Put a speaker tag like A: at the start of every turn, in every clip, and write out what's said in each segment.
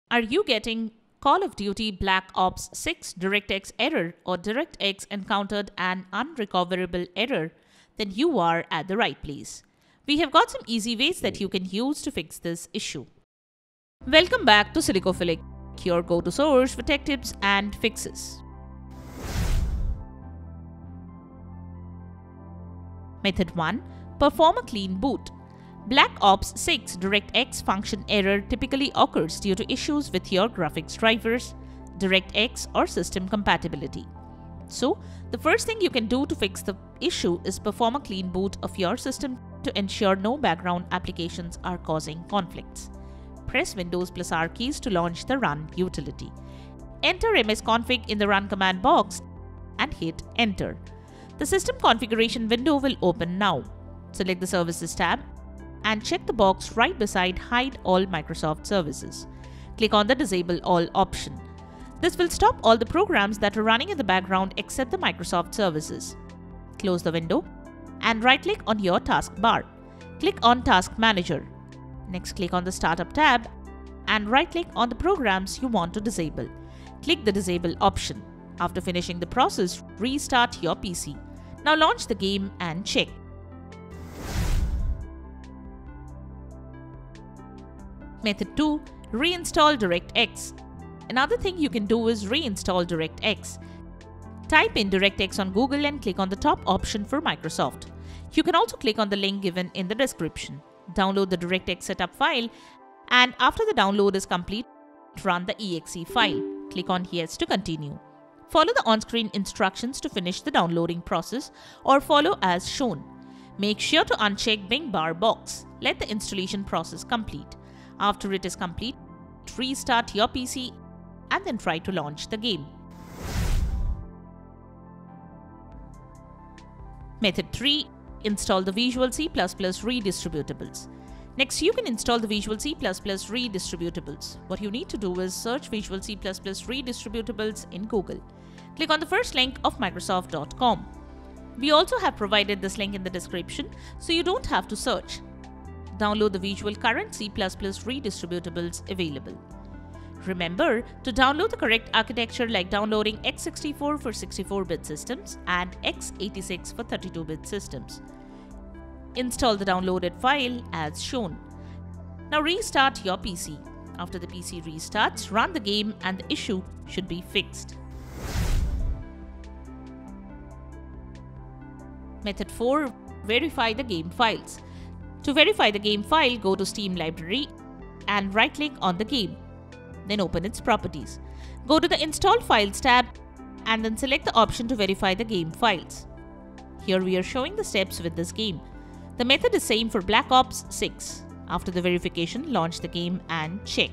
A: Are you getting Call of Duty Black Ops 6 DirectX error or DirectX encountered an unrecoverable error? Then you are at the right place. We have got some easy ways that you can use to fix this issue. Welcome back to Silicophilic, your go-to source for tech tips and fixes. Method 1. Perform a clean boot. Black Ops 6 DirectX function error typically occurs due to issues with your graphics drivers, DirectX, or system compatibility. So, the first thing you can do to fix the issue is perform a clean boot of your system to ensure no background applications are causing conflicts. Press Windows plus R keys to launch the Run utility. Enter msconfig in the Run command box and hit Enter. The system configuration window will open now. Select the Services tab and check the box right beside Hide All Microsoft Services. Click on the Disable All option. This will stop all the programs that are running in the background except the Microsoft services. Close the window and right-click on your taskbar. Click on Task Manager. Next, click on the Startup tab and right-click on the programs you want to disable. Click the Disable option. After finishing the process, restart your PC. Now launch the game and check. Method 2. Reinstall DirectX. Another thing you can do is reinstall DirectX. Type in DirectX on Google and click on the top option for Microsoft. You can also click on the link given in the description. Download the DirectX setup file, and after the download is complete, run the exe file. Click on Yes to continue. Follow the on-screen instructions to finish the downloading process or follow as shown. Make sure to uncheck Bing bar box. Let the installation process complete. After it is complete, restart your PC and then try to launch the game. Method 3. Install the Visual C++ redistributables. Next, you can install the Visual C++ redistributables. What you need to do is search Visual C++ redistributables in Google. Click on the first link of Microsoft.com. We also have provided this link in the description, so you don't have to search. Download the visual current C++ redistributables available. Remember to download the correct architecture, like downloading x64 for 64-bit systems and x86 for 32-bit systems. Install the downloaded file as shown. Now restart your PC. After the PC restarts, run the game and the issue should be fixed. Method 4. Verify the game files. To verify the game file, go to Steam Library and right-click on the game. Then open its properties. Go to the Install Files tab and then select the option to verify the game files. Here we are showing the steps with this game. The method is same for Black Ops 6. After the verification, launch the game and check.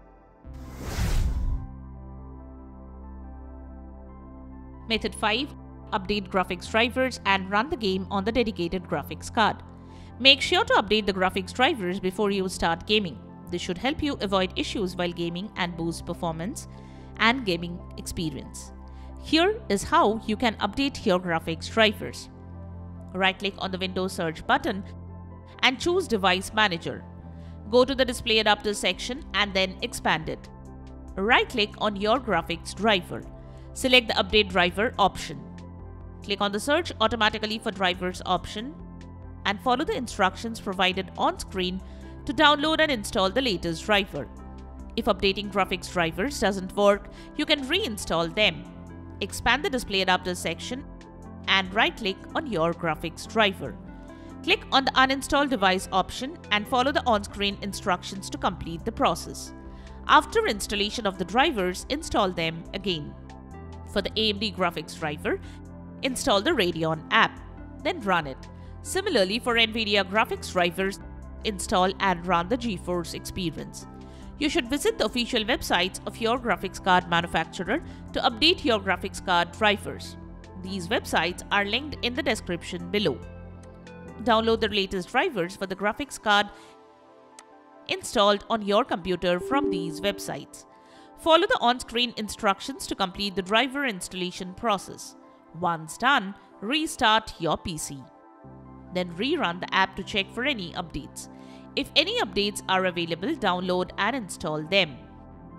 A: Method 5. Update graphics drivers and run the game on the dedicated graphics card. Make sure to update the graphics drivers before you start gaming. This should help you avoid issues while gaming and boost performance and gaming experience. Here is how you can update your graphics drivers. Right-click on the Windows search button and choose Device Manager. Go to the Display Adapters section and then expand it. Right-click on your graphics driver. Select the Update Driver option. Click on the Search Automatically for Drivers option and follow the instructions provided on screen to download and install the latest driver. If updating graphics drivers doesn't work, you can reinstall them. Expand the Display Adapters section and right-click on your graphics driver. Click on the Uninstall Device option and follow the on-screen instructions to complete the process. After installation of the drivers, install them again. For the AMD graphics driver, install the Radeon app, then run it. Similarly, for NVIDIA graphics drivers, install and run the GeForce Experience. You should visit the official websites of your graphics card manufacturer to update your graphics card drivers. These websites are linked in the description below. Download the latest drivers for the graphics card installed on your computer from these websites. Follow the on-screen instructions to complete the driver installation process. Once done, restart your PC. Then rerun the app to check for any updates. If any updates are available, download and install them.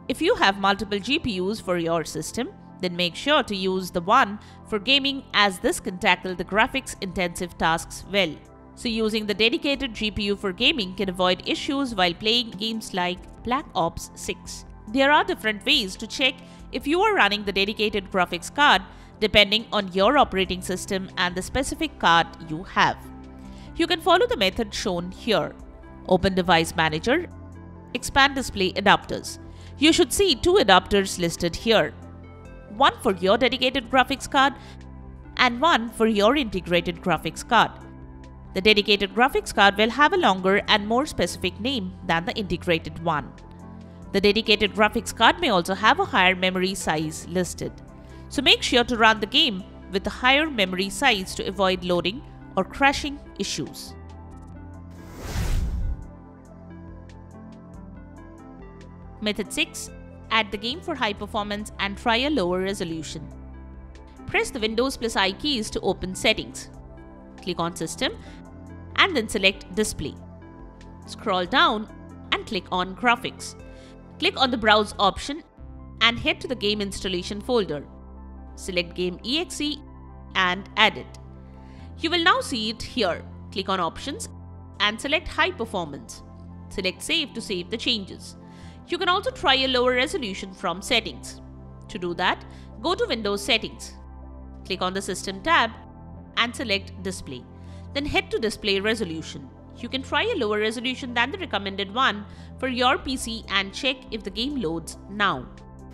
A: If you have multiple GPUs for your system, then make sure to use the one for gaming, as this can tackle the graphics-intensive tasks well. So using the dedicated GPU for gaming can avoid issues while playing games like Black Ops 6. There are different ways to check if you are running the dedicated graphics card depending on your operating system and the specific card you have. You can follow the method shown here. Open Device Manager, expand Display Adapters. You should see two adapters listed here. One for your dedicated graphics card and one for your integrated graphics card. The dedicated graphics card will have a longer and more specific name than the integrated one. The dedicated graphics card may also have a higher memory size listed. So make sure to run the game with a higher memory size to avoid loading or crashing issues. Method 6. Add the game for high performance and try a lower resolution. Press the Windows + I keys to open Settings. Click on System and then select Display. Scroll down and click on Graphics. Click on the Browse option and head to the Game Installation folder. Select Game EXE and add it. You will now see it here. Click on Options and select High Performance. Select Save to save the changes. You can also try a lower resolution from Settings. To do that, go to Windows Settings. Click on the System tab and select Display. Then head to Display Resolution. You can try a lower resolution than the recommended one for your PC and check if the game loads now.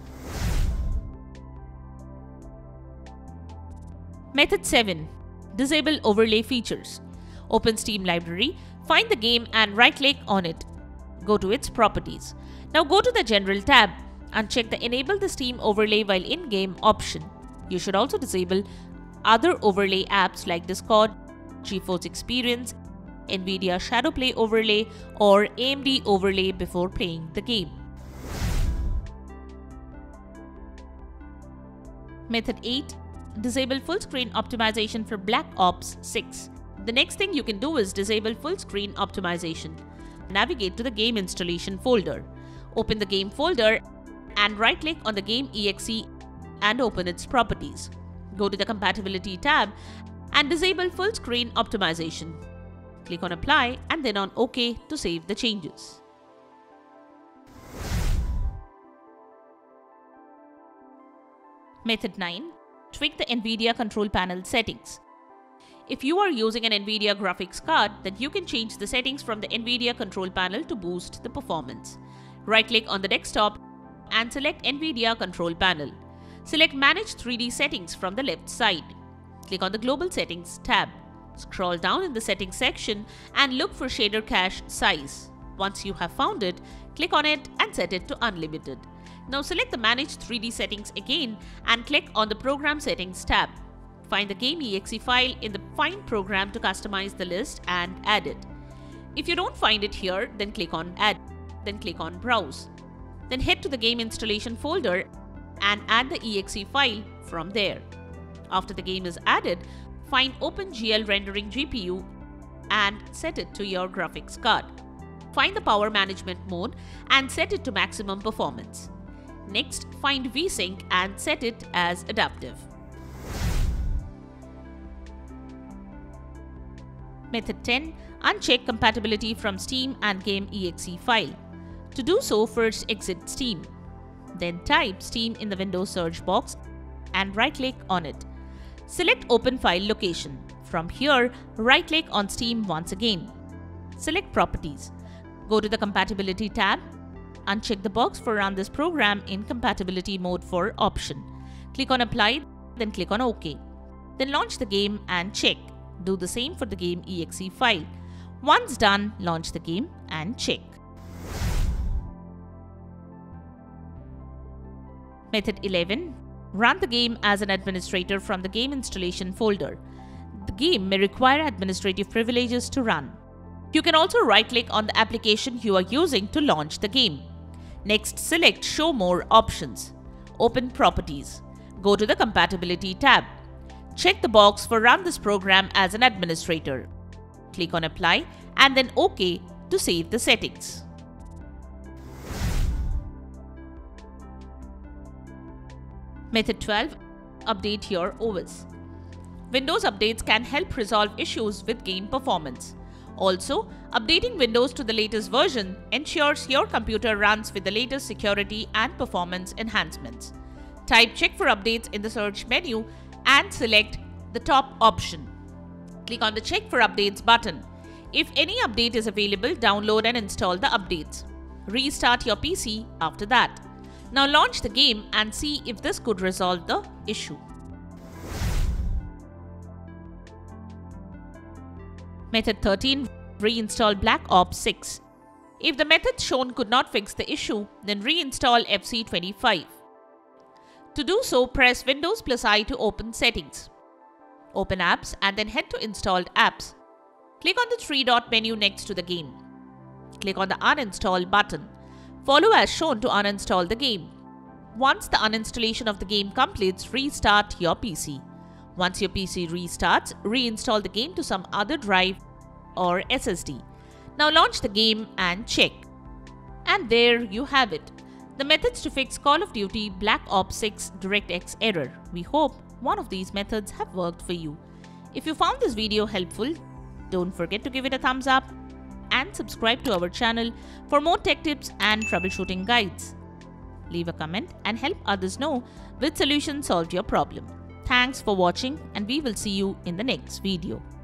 A: Method 7. Disable Overlay Features. Open Steam Library, find the game and right-click on it. Go to its Properties. Now go to the General tab and check the Enable the Steam Overlay while in-game option. You should also disable other overlay apps like Discord, GeForce Experience, NVIDIA Shadowplay Overlay or AMD Overlay before playing the game. Method 8. Disable full screen optimization for Black Ops 6. The next thing you can do is disable full screen optimization. Navigate to the Game Installation folder. Open the Game folder and right-click on the Game EXE and open its properties. Go to the Compatibility tab and disable full screen optimization. Click on Apply and then on OK to save the changes. Method 9. Tweak the NVIDIA control panel settings. If you are using an NVIDIA graphics card, then you can change the settings from the NVIDIA control panel to boost the performance. Right-click on the desktop and select NVIDIA control panel. Select Manage 3D Settings from the left side. Click on the Global Settings tab. Scroll down in the Settings section and look for Shader Cache Size. Once you have found it, click on it and set it to Unlimited. Now select the Manage 3D Settings again and click on the Program Settings tab. Find the Game EXE file in the Find Program to customize the list and add it. If you don't find it here, then click on Add. Then click on Browse. Then head to the Game Installation folder and add the EXE file from there. After the game is added, find OpenGL Rendering GPU and set it to your graphics card. Find the Power Management mode and set it to maximum performance. Next, find VSync and set it as adaptive. Method 10. Uncheck compatibility from Steam and Game EXE file. To do so, first exit Steam. Then type Steam in the Windows search box and right-click on it. Select Open File Location. From here, right-click on Steam once again. Select Properties. Go to the Compatibility tab. Uncheck the box for Run this program in compatibility mode for option. Click on Apply, then click on OK. Then launch the game and check. Do the same for the Game EXE file. Once done, launch the game and check. Method 11. Run the game as an administrator from the Game Installation folder. The game may require administrative privileges to run. You can also right-click on the application you are using to launch the game. Next, select Show More options. Open Properties. Go to the Compatibility tab. Check the box for Run this program as an administrator. Click on Apply and then OK to save the settings. Method 12. Update your OS. Windows updates can help resolve issues with game performance. Also, updating Windows to the latest version ensures your computer runs with the latest security and performance enhancements. Type "Check for updates" in the search menu and select the top option. Click on the "Check for updates" button. If any update is available, download and install the updates. Restart your PC after that. Now launch the game and see if this could resolve the issue. Method 13. Reinstall Black Ops 6. If the method shown could not fix the issue, then reinstall FC25. To do so, press Windows +I to open Settings. Open Apps and then head to Installed Apps. Click on the three-dot menu next to the game. Click on the Uninstall button. Follow as shown to uninstall the game. Once the uninstallation of the game completes, restart your PC. Once your PC restarts, reinstall the game to some other drive or SSD. Now launch the game and check. And there you have it. The methods to fix Call of Duty Black Ops 6 DirectX error. We hope one of these methods have worked for you. If you found this video helpful, don't forget to give it a thumbs up and subscribe to our channel for more tech tips and troubleshooting guides. Leave a comment and help others know which solution solved your problem. Thanks for watching, and we will see you in the next video.